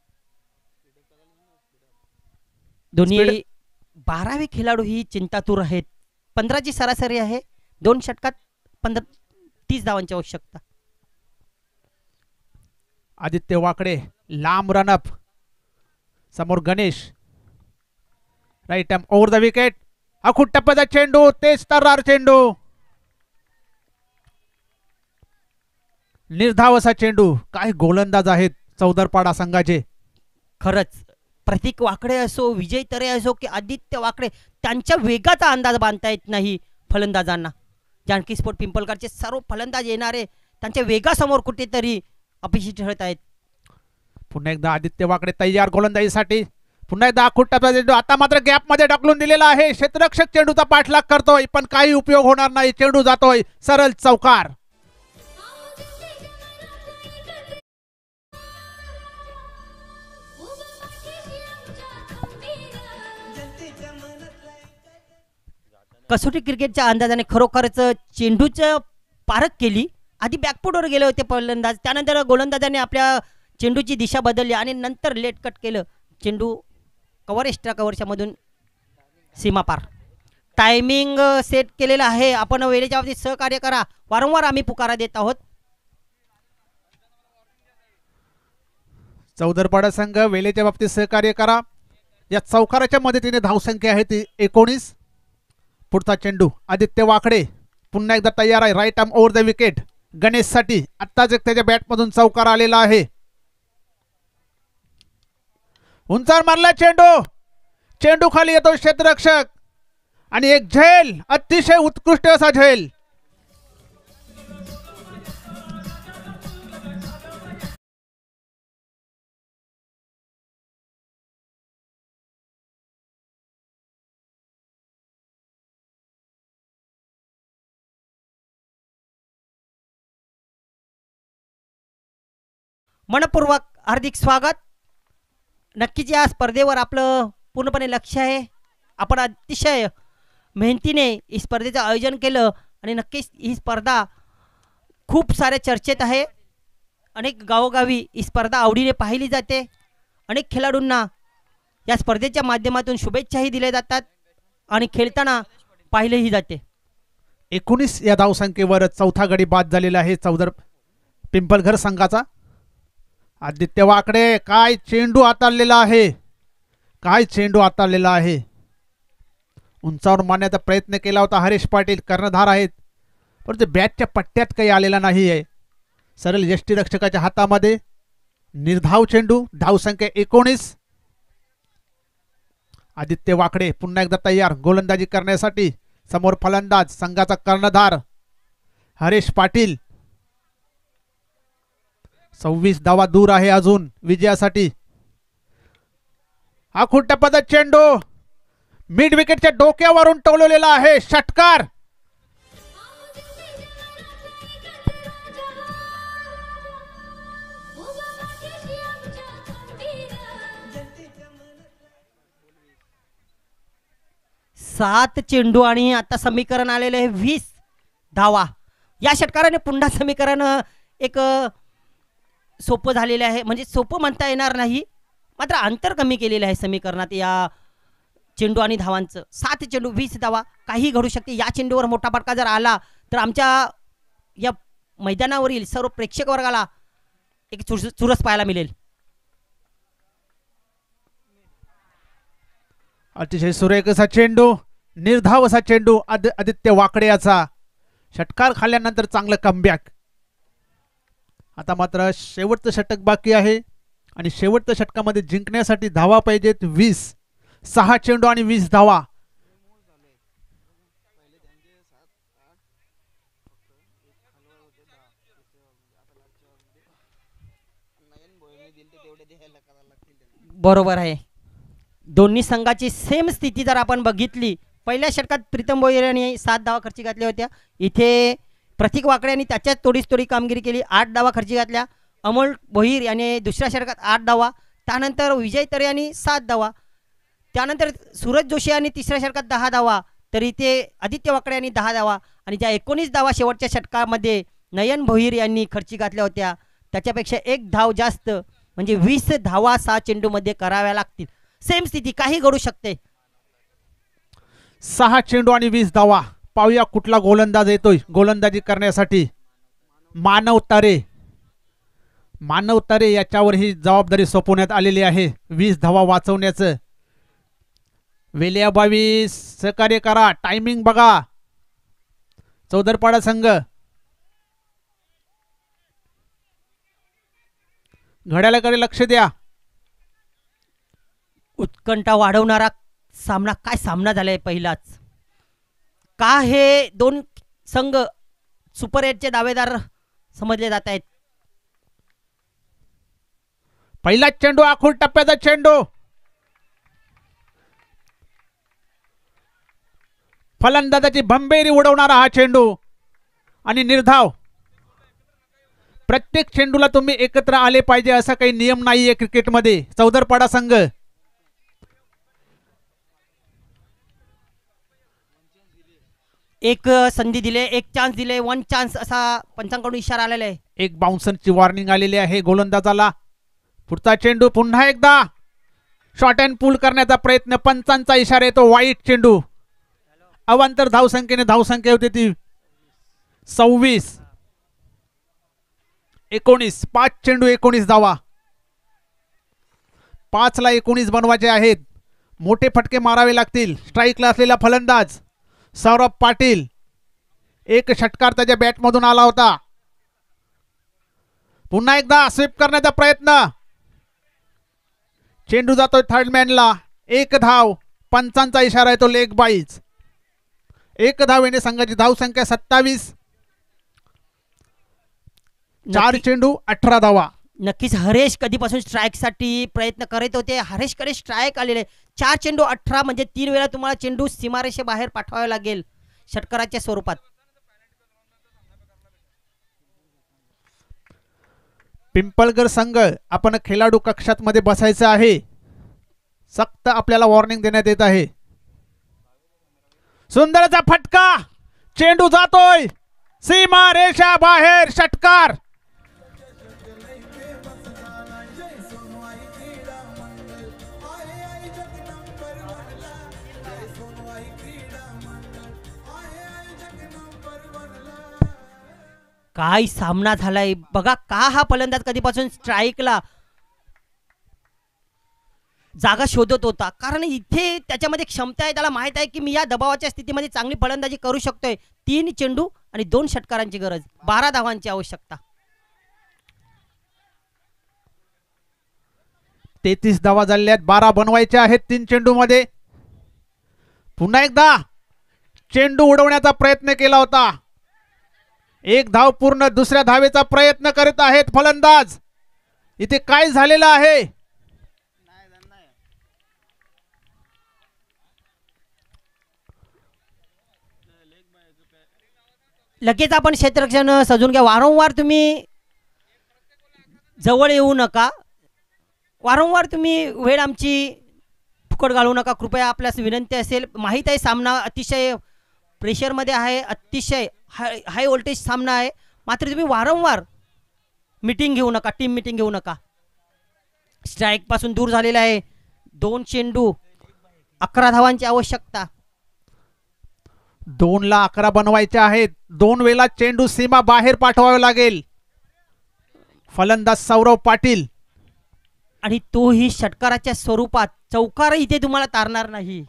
दोन्ही 12वे खेळाडू ही चिंतातूर आहेत. 15ची सरासरी आहे. 2 षटकात 30 धावांची आवश्यकता. आदित्य वाकडे लांब रनअप. समोर Ganesh right arm over the wicket. अखूट टप्प्याचा चेंडू, तेज तर्रार चेंडू, निर्धाव असा चेंडू. काय गोलंदाज आहेत चौदरपाडा संघाचे. खरंच प्रतीक वाकडे असो, विजय तरे असो की आदित्य वाकडे, त्यांच्या वेगाचा अंदाज बांधता येत नाही फलंदाजांना. जानकी स्पोर्ट पिंपळगावचे सर्व फलंदाज येणारे त्यांच्या वेगासमोर कुठेतरी अपयशी ठरत आहेत. पुन्हा एकदा आदित्य वाकडे तयार गोलंदाजीसाठी. पुन्हा एकदा अखूट टप्प्याचा चेंडू, आता मात्र गॅप मध्ये ढकलून दिलेला आहे. क्षेत्ररक्षक चेंडूचा पाठलाग करतोय पण काही उपयोग होणार नाही. चेंडू जातोय सरळ चौकार. कसोटी क्रिकेटच्या अंदाजाने खरोखरच चेंडूचं पारख केली. आधी बॅकफुटवर गेले होते फलंदाज, त्यानंतर गोलंदाजाने आपल्या चेंडूची दिशा बदलली आणि नंतर लेट कट केलं. चेंडू कव्हर एक्स्ट्रा कव्हरच्या मधून सीमापार. टायमिंग सेट केलेलं आहे. आपण वेळेच्या बाबतीत सहकार्य करा, वारंवार आम्ही पुकारा देत आहोत. चौदरपाडा संघ वेळेच्या बाबतीत सहकार्य करा. या चौकाराच्या मदतीने धावसंख्या आहे ती 19. पुढचा चेंडू आदित्य वाकडे पुन्हा एकदा तयार आहे. Right arm over the wicket Ganesh साठी. आत्ताच एक त्याच्या बॅटमधून चौकार आलेला आहे. उंचावर मारला चेंडू, चेंडू खाली येतो क्षेत्ररक्षक आणि एक झेल, अतिशय उत्कृष्ट असा झेल. मनपूर्वक हार्दिक स्वागत. नक्कीच या स्पर्धेवर आपलं पूर्णपणे लक्ष आहे. आपण अतिशय मेहनतीने ही स्पर्धेचं आयोजन केलं आणि नक्कीच ही स्पर्धा खूप साऱ्या चर्चेत आहे. अनेक गावोगावी ही स्पर्धा आवडीने पाहिली जाते. अनेक खेळाडूंना या स्पर्धेच्या माध्यमातून शुभेच्छाही दिल्या जातात आणि खेळताना पाहिलेही जाते. 19 या धावसंख्येवर चौथा गडी बाद झालेला आहे चौदर पिंपळघर संघाचा. आदित्य वाकडे काय चेंडू हाताळलेला आहे, काय चेंडू हाताळलेला आहे. उंचावर मारण्याचा प्रयत्न केला होता हरीश पाटील, कर्णधार आहेत, परंतु बॅटच्या पट्ट्यात काही आलेला नाही आहे. सरळ यष्टीरक्षकाच्या हातामध्ये निर्धाव चेंडू. धावसंख्या 19. आदित्य वाकडे पुन्हा एकदा तयार गोलंदाजी करण्यासाठी. समोर फलंदाज संघाचा कर्णधार हरीश पाटील. 26 धावा दूर आहे अजून विजयासाठी. आखूट टप्प्याचा चेंडू मिड विकेटच्या डोक्यावरून टोलवलेला आहे. षटकार. 7 चेंडू आणि आता समीकरण आलेलं आहे 20 धावा. या षटकाराने पुन्हा समीकरण एक सोपं झालेलं आहे, म्हणजे सोपं म्हणता येणार नाही, मात्र अंतर कमी केलेलं आहे समीकरणात या चेंडू आणि धावांचं. 7 चेंडू 20 धावा, काही घडू शकते. या चेंडूवर मोठा फटका जर आला तर आमच्या या मैदानावरील सर्व प्रेक्षक वर्गाला एक चुरस पाहायला मिळेल. अतिशय सुरेख असा चेंडू, निर्धाव असा चेंडू आदित्य वाकडे याचा. षटकार खाल्ल्यानंतर चांगलं कमबॅक. आता मात्र शेवटचं षटक बाकी आहे आणि शेवटच्या षटकामध्ये जिंकण्यासाठी धावा पाहिजेत 20. 6 चेंडू आणि 20 धावा. बरोबर आहे. दोन्ही संघाची सेम स्थिती जर आपण बघितली, पहिल्या षटकात प्रीतम भोईर यांनी 7 धावा खर्ची घातल्या होत्या. इथे प्रतीक वाकडे यांनी त्याच्यात थोडी कामगिरी केली, 8 धावा खर्ची घातल्या. अमोल भोईर याने दुसऱ्या षटकात 8 धावा, त्यानंतर विजय तरे यांनी 7 धावा, त्यानंतर सूरज जोशी यांनी तिसऱ्या षटकात 10 धावा, तर इथे आदित्य वाकडे यांनी 10 धावा आणि ज्या 19 धावा शेवटच्या षटकामध्ये नयन भोईर यांनी खर्ची घातल्या होत्या त्याच्यापेक्षा 1 धाव जास्त, म्हणजे 20 धावा 6 चेंडूमध्ये कराव्या लागतील. सेम स्थिती, काही घडू शकते. 6 चेंडू आणि 20 धावा. पाहूया कुठला गोलंदाज येतोय गोलंदाजी करण्यासाठी. मानव तारे याच्यावर ही जबाबदारी सोपवण्यात आलेली आहे 20 धावा वाचवण्याचं. वेल्या 22 सहकार्य करा, टायमिंग बघा. चौदरपाडा संघ घड्याळाकडे लक्ष द्या. उत्कंठा वाढवणारा सामना, काय सामना झालाय पहिलाच. का हे दोन संघ सुपर 8चे दावेदार समजले जात आहेत. पहिला चेंडू आखूड टप्प्याचा चेंडू. फलंदाजाची भंबेरी उडवणारा हा चेंडू आणि निर्धाव. प्रत्येक चेंडूला तुम्ही एकत्र आले पाहिजे असा काही नियम नाहीये क्रिकेटमध्ये. चौदरपाडा संघ एक संधी दिले, एक चान्स दिले, 1 चान्स असा पंचांकडून इशारा आलेला आहे. एक बाउन्सरची वॉर्निंग आलेली आहे गोलंदाजाला. पुढचा चेंडू पुन्हा एकदा शॉर्ट अँड पुल करण्याचा प्रयत्न, पंचांचा इशारा येतो. वाईट चेंडू. अवांतर धावसंख्येने धावसंख्या होती ती 26. 19. 5 चेंडू 19 धावा. 5 ला 19 बनवायचे आहेत. मोठे फटके मारावे लागतील. स्ट्राईकला असलेला फलंदाज सौरभ पाटील. एक षटकार त्याच्या बॅटमधून आला होता. पुन्हा एकदा स्वीप करण्याचा प्रयत्न. चेंडू जातोय थर्डमॅनला. 1 धाव. पंचांचा इशारा येतो लेग बाईज. 1 धावेने संघाची धावसंख्या 27. 4 चेंडू 18 धावा. नक्कीच हरेश कधीपासून स्ट्राईकसाठी प्रयत्न करत होते. हरेशकडे स्ट्राईक आलेले. 4 चेंडू 18 म्हणजे 3 वेळा तुम्हाला चेंडू सीमारेषेबाहेर पाठवावे लागेल षटकाराच्या स्वरूपात. पिंपळगर संघ, आपण खेळाडू कक्षात मध्ये बसायचं आहे. सक्त आपल्याला वॉर्निंग देण्यात येत आहे. सुंदरचा फटका. चेंडू जातोय सीमा रेषा बाहेर. षटकार. काय सामना झालाय बघा. का हा फलंदाज कधीपासून स्ट्राईकला जागा शोधत होता, कारण इथे त्याच्यामध्ये क्षमता आहे. त्याला माहित आहे की मी या दबावाच्या स्थितीमध्ये चांगली फलंदाजी करू शकतोय. 3 चेंडू आणि 2 षटकारांची गरज, 12 धावांची आवश्यकता. 33 धावा झाल्यात. 12 बनवायचे आहेत 3 चेंडू मध्ये. पुन्हा एकदा चेंडू उडवण्याचा प्रयत्न केला होता. 1 धाव पूर्ण. दुसऱ्या धावेचा प्रयत्न करत आहेत फलंदाज. इथे काय झालेलं आहे. लगेच आपण क्षेत्ररक्षण सजून घ्या. वारंवार तुम्ही जवळ येऊ नका. वारंवार तुम्ही वेळ आमची फुकट घालवू नका कृपया, आपल्यास विनंती असेल. माहीत आहे सामना अतिशय प्रेशरमध्ये आहे, अतिशय हाय व्होल्टेज सामना आहे, मात्र तुम्ही वारंवार मीटिंग घेऊ नका, टीम मीटिंग घेऊ नका. स्ट्राईक पासून दूर झालेला आहे. 2 चेंडू 11 धावांची आवश्यकता. 2 ला 11 बनवायचे आहेत. 2 वेळा चेंडू सीमा बाहेर पाठवावे लागेल. फलंदाज सौरव पाटील आणि तोही षटकाराच्या स्वरूपात. चौकार इथे तुम्हाला तारणार नाही.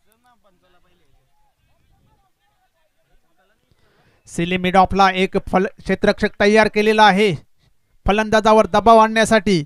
सिली मिड ऑफला एक क्षेत्ररक्षक तयार केलेला आहे फलंदाजावर दबाव आणण्यासाठी.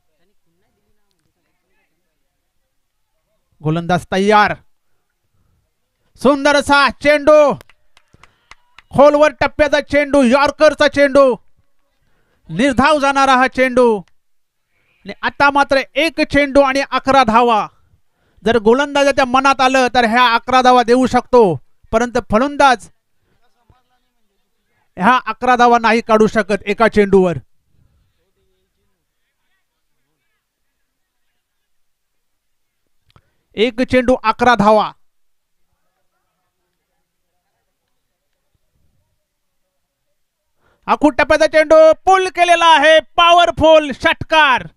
गोलंदाज तयार. सुंदर असा चेंडू, खोलवर टप्प्याचा चेंडू, यॉर्करचा चेंडू, निर्धाव जाणारा हा चेंडू. आणि आता मात्र 1 चेंडू आणि 11 धावा. जर गोलंदाजाच्या मनात आलं तर ह्या 11 धावा देऊ शकतो, परंतु फलंदाज ह्या 11 धावा नाही काढू शकत एका चेंडूवर. एक चेंडू 11 धावा. आखूड टप्प्याचा चेंडू पुल केलेला आहे, पॉवरफुल षटकार.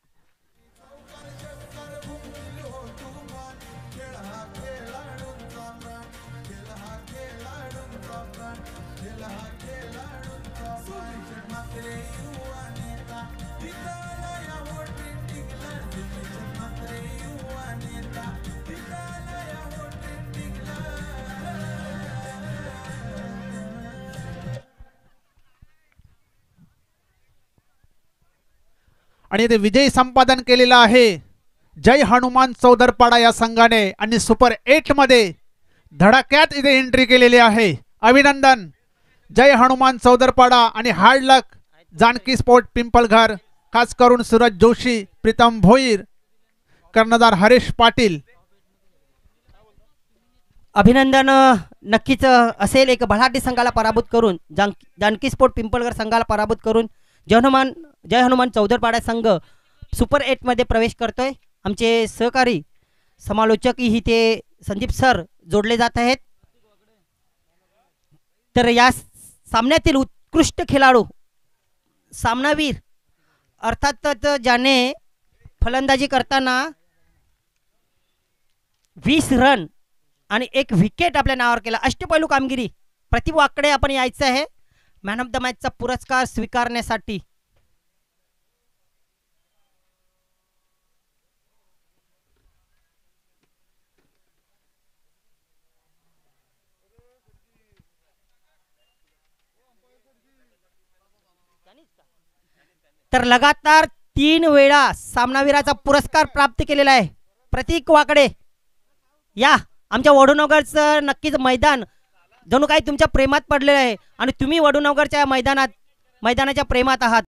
आणि ते विजय संपादन केलेला आहे जय हनुमान चौदरपाडा या संघाने. आणि सुपर 8 मध्ये धडाक्यात इथे एंट्री केलेली आहे. अभिनंदन जय हनुमान चौदरपाडा. आणि hard luck Janaki sport Pimpalghar, खास करून सूरज जोशी, प्रीतम भोईर, कर्णधार हरीश पाटील. अभिनंदन नक्कीच असेल. एक बलाढ्य संघाला पराभूत करून, जानकी स्पोर्ट पिंपळगर संघाला पराभूत करून जय हनुमान चौदरपाडा संघ सुपर 8 मध्ये प्रवेश करतोय. आमचे सहकारी समालोचकही ते संदीप सर जोडले जात आहेत. तर या सामन्यातील उत्कृष्ट खेळाडू, सामनावीर, अर्थातच ज्याने फलंदाजी करताना 20 रन आणि 1 विकेट आपल्या नावावर केला, अष्टपैलू कामगिरी, प्रतिभ वाकडे आपण यायचं आहे मॅन ऑफ द मॅचचा पुरस्कार स्वीकारण्यासाठी. तर लगातार 3 वेळा सामनावीराचा पुरस्कार प्राप्त केलेला आहे प्रतीक वाकडे. या आमच्या वडूनगरचं नक्कीच मैदान जणू काही तुमच्या प्रेमात पडलेलं आहे आणि तुम्ही वडूनगरच्या मैदानाच्या प्रेमात आहात.